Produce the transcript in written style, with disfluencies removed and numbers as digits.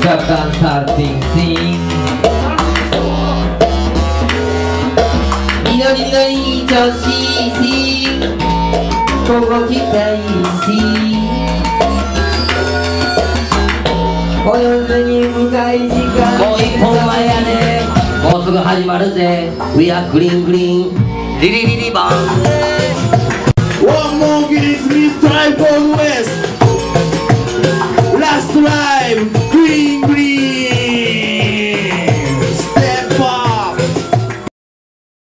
Captain starting sing 緑のいい調子しここ来たいし泳ぐに深い時間もう一本前やねもうすぐ始まるぜ We are green green リリリリバン One more gigs, Mr. Iphone West Last live, green green